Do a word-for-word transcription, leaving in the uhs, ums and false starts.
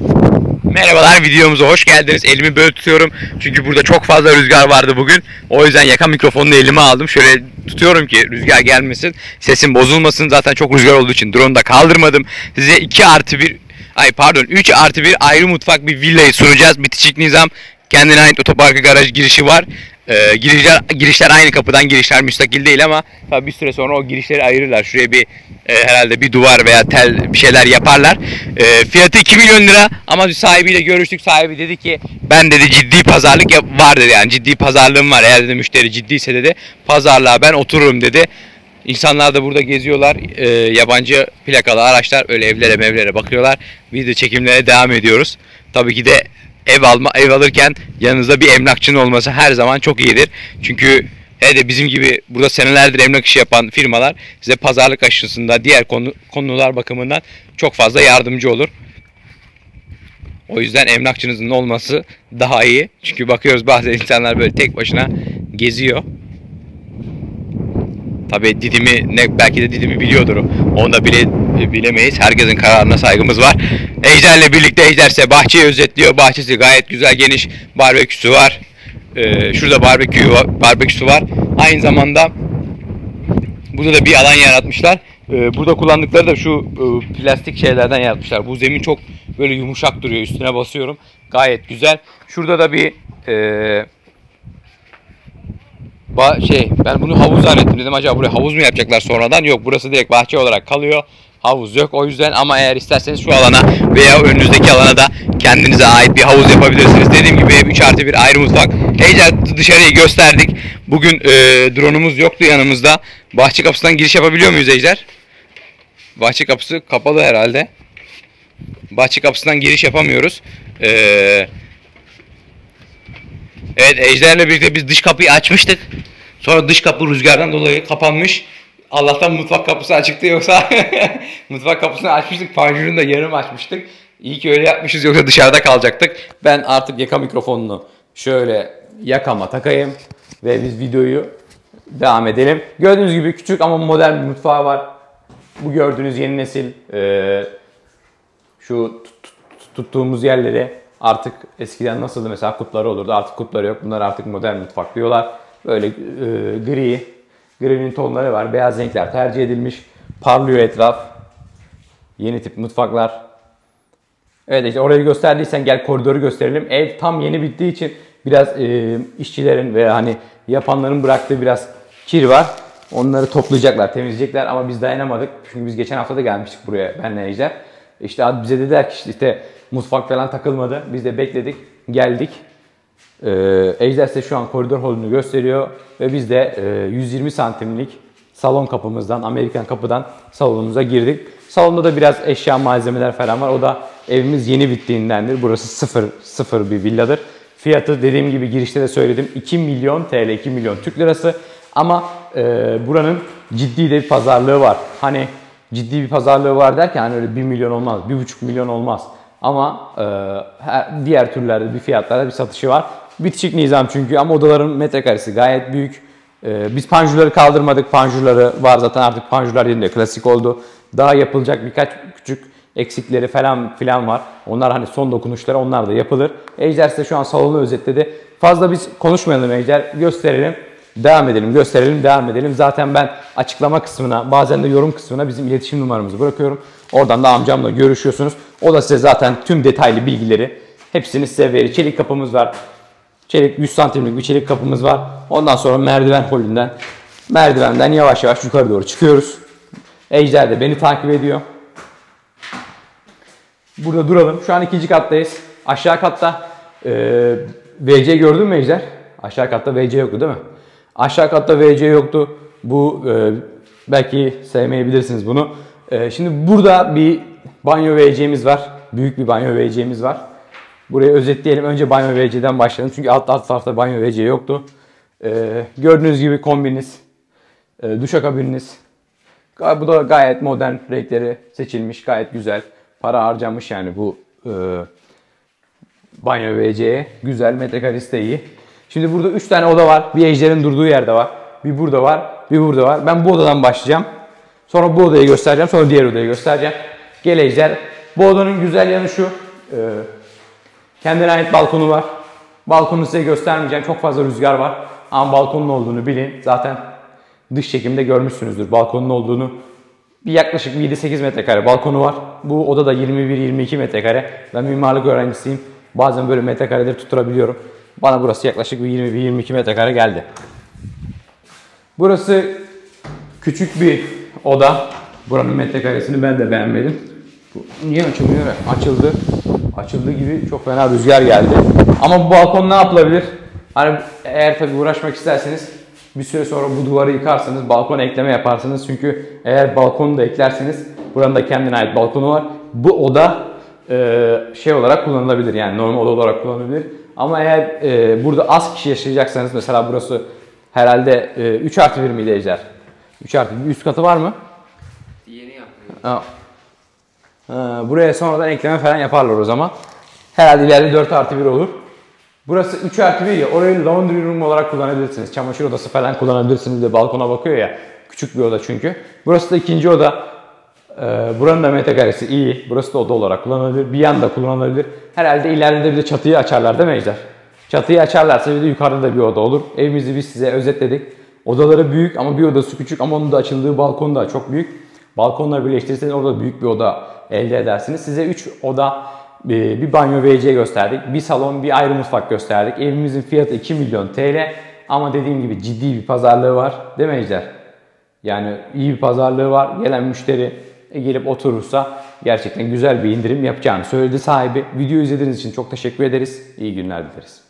Merhabalar, videomuza hoş geldiniz. Elimi böyle tutuyorum çünkü burada çok fazla rüzgar vardı bugün. O yüzden yaka mikrofonunu elime aldım. Şöyle tutuyorum ki rüzgar gelmesin, sesim bozulmasın. Zaten çok rüzgar olduğu için drone'u da kaldırmadım. Size iki artı bir, ay pardon üç artı bir ayrı mutfak bir villayı sunacağız. Bitişik nizam, kendine ait otoparkı, garaj girişi var. Ee, girişler, girişler aynı kapıdan, girişler müstakil değil ama tabii bir süre sonra o girişleri ayırırlar. Şuraya bir e, herhalde bir duvar veya tel bir şeyler yaparlar. E, fiyatı iki milyon lira ama sahibiyle görüştük. Sahibi dedi ki ben dedi ciddi pazarlık yap var dedi, yani ciddi pazarlığım var. Eğer dedi müşteri ciddiyse dedi pazarlığa ben otururum dedi. İnsanlar da burada geziyorlar. E, yabancı plakalı araçlar öyle evlere mevlere bakıyorlar. Biz de çekimlere devam ediyoruz. Tabii ki de ev alma ev alırken yanınızda bir emlakçının olması her zaman çok iyidir. Çünkü hele de bizim gibi burada senelerdir emlak işi yapan firmalar size pazarlık açısından, diğer konu, konular bakımından çok fazla yardımcı olur. O yüzden emlakçınızın olması daha iyi. Çünkü bakıyoruz bazen insanlar böyle tek başına geziyor. Tabii Didim'i ne, belki de Didim'i biliyordur. Onu da bile, bilemeyiz. Herkesin kararına saygımız var. Ejder'le birlikte Ejder'se bahçeyi özetliyor. Bahçesi gayet güzel, geniş. Barbeküsü var. Ee, şurada barbekü var, barbeküsü var. Aynı zamanda burada da bir alan yaratmışlar. Ee, burada kullandıkları da şu e, plastik şeylerden yaratmışlar. Bu zemin çok böyle yumuşak duruyor. Üstüne basıyorum. Gayet güzel. Şurada da bir e, Ba şey ben bunu havuz zannettim, dedim acaba buraya havuz mu yapacaklar sonradan. Yok, burası direkt bahçe olarak kalıyor, havuz yok o yüzden. Ama eğer isterseniz şu alana veya önünüzdeki alana da kendinize ait bir havuz yapabilirsiniz. Dediğim gibi üç artı bir ayrı mutfak. Ejder, dışarıyı gösterdik. Bugün e, drone'umuz yoktu yanımızda. Bahçe kapısından giriş yapabiliyor muyuz Ejder? Bahçe kapısı kapalı herhalde. Bahçe kapısından giriş yapamıyoruz. Eee Evet, Ejder'le birlikte biz dış kapıyı açmıştık. Sonra dış kapı rüzgardan dolayı kapanmış. Allah'tan mutfak kapısı açıktı, yoksa mutfak kapısını açmıştık, panjurunu da yarım açmıştık. İyi ki öyle yapmışız, yoksa dışarıda kalacaktık. Ben artık yaka mikrofonunu şöyle yakama takayım ve biz videoyu devam edelim. Gördüğünüz gibi küçük ama modern bir mutfağı var. Bu gördüğünüz yeni nesil e, şu tuttuğumuz yerleri, artık eskiden nasıldı mesela, kutları olurdu, artık kutları yok. Bunlar artık modern mutfak diyorlar. Böyle e, gri, gri'nin tonları var. Beyaz renkler tercih edilmiş. Parlıyor etraf. Yeni tip mutfaklar. Evet, işte orayı gösterdiysen gel koridoru gösterelim. Ev tam yeni bittiği için biraz e, işçilerin ve hani yapanların bıraktığı biraz kir var. Onları toplayacaklar, temizleyecekler ama biz dayanamadık. Çünkü biz geçen hafta da gelmiştik buraya, benle Ejder. İşte bize dediler ki işte mutfak falan takılmadı. Biz de bekledik, geldik. Ee, Ejder size şu an koridor holünü gösteriyor ve biz de e, yüz yirmi santimlik salon kapımızdan, Amerikan kapıdan salonumuza girdik. Salonda da biraz eşya, malzemeler falan var. O da evimiz yeni bittiğindendir. Burası sıfır, sıfır bir villadır. Fiyatı dediğim gibi girişte de söyledim, iki milyon T L, iki milyon Türk lirası. Ama e, buranın ciddi de bir pazarlığı var. Hani ciddi bir pazarlığı var derken hani öyle bir milyon olmaz, bir buçuk milyon olmaz. Ama e, her, diğer türlerde bir fiyatlarda bir satışı var. Bitişik nizam çünkü, ama odaların metrekaresi gayet büyük. E, biz panjurları kaldırmadık. Panjurları var zaten, artık panjurlar yerinde klasik oldu. Daha yapılacak birkaç küçük eksikleri falan filan var. Onlar hani son dokunuşları, onlar da yapılır. Ejder size şu an salonu özetledi. Fazla biz konuşmayalım Ejder. Gösterelim. Devam edelim, gösterelim, devam edelim. Zaten ben açıklama kısmına, bazen de yorum kısmına bizim iletişim numaramızı bırakıyorum. Oradan da amcamla görüşüyorsunuz. O da size zaten tüm detaylı bilgileri hepsini size verir. Çelik kapımız var. Çelik yüz santimlik bir çelik kapımız var. Ondan sonra merdiven holünden, merdivenden yavaş yavaş yukarı doğru çıkıyoruz. Ejder de beni takip ediyor. Burada duralım. Şu an ikinci kattayız. Aşağı katta e, V C gördün mü Ejder? Aşağı katta V C yoktu değil mi? Aşağı katta V C yoktu. Bu e, belki sevmeyebilirsiniz bunu. E, şimdi burada bir banyo V C'miz var. Büyük bir banyo V C'miz var. Burayı özetleyelim. Önce banyo V C'den başlayalım. Çünkü alt alt tarafta banyo V C yoktu. E, gördüğünüz gibi kombiniz, e, duşakabininiz. Bu da gayet modern, renkleri seçilmiş. Gayet güzel. Para harcanmış yani bu e, banyo V C'ye. Güzel, metrekaresi de iyi. Şimdi burada üç tane oda var. Bir Ejder'in durduğu yerde var. Bir burada var. Bir burada var. Ben bu odadan başlayacağım. Sonra bu odayı göstereceğim. Sonra diğer odayı göstereceğim. Gel Ejder. Bu odanın güzel yanı şu. Ee, kendine ait balkonu var. Balkonu size göstermeyeceğim. Çok fazla rüzgar var. Ama balkonun olduğunu bilin. Zaten dış çekimde görmüşsünüzdür balkonun olduğunu. Bir yaklaşık yedi sekiz metrekare balkonu var. Bu oda da yirmi bir yirmi iki metrekare. Ben mimarlık öğrencisiyim. Bazen böyle metrekareleri tutturabiliyorum. Bana burası yaklaşık bir yirmi bir yirmi iki metrekare geldi. Burası küçük bir oda. Buranın metrekaresini ben de beğenmedim. Bu niye açılmıyor? Açıldı. Açıldığı gibi çok fena rüzgar geldi. Ama bu balkon ne yapılabilir? Hani eğer tabii uğraşmak isterseniz bir süre sonra bu duvarı yıkarsanız balkona ekleme yaparsınız. Çünkü eğer balkonu da eklerseniz buranın da kendine ait balkonu var. Bu oda e, şey olarak kullanılabilir, yani normal oda olarak kullanılabilir. Ama eğer e, burada az kişi yaşayacaksanız, mesela burası herhalde e, üç artı bir miydi Ejder? üç artı bir üst katı var mı? Yeni yapıyor. Buraya sonradan ekleme falan yaparlar o zaman. Herhalde ileride dört artı bir olur. Burası üç artı bir ya, orayı laundry room olarak kullanabilirsiniz. Çamaşır odası falan kullanabilirsiniz de, balkona bakıyor ya. Küçük bir oda çünkü. Burası da ikinci oda. Buranın da metrekaresi iyi. Burası da oda olarak kullanılabilir. Bir yanda kullanılabilir. Herhalde ileride bir de çatıyı açarlar değil mi Ejder? Çatıyı açarlarsa bir de yukarıda da bir oda olur. Evimizi biz size özetledik. Odaları büyük ama bir odası küçük, ama onun da açıldığı balkon da çok büyük. Balkonları birleştirirseniz orada büyük bir oda elde edersiniz. Size üç oda, bir banyo ve ce gösterdik. Bir salon, bir ayrı mutfak gösterdik. Evimizin fiyatı iki milyon T L. Ama dediğim gibi ciddi bir pazarlığı var. Değil mi Ejder? Yani iyi bir pazarlığı var. Gelen müşteri gelip oturursa gerçekten güzel bir indirim yapacağını söyledi sahibi. Videoyu izlediğiniz için çok teşekkür ederiz. İyi günler dileriz.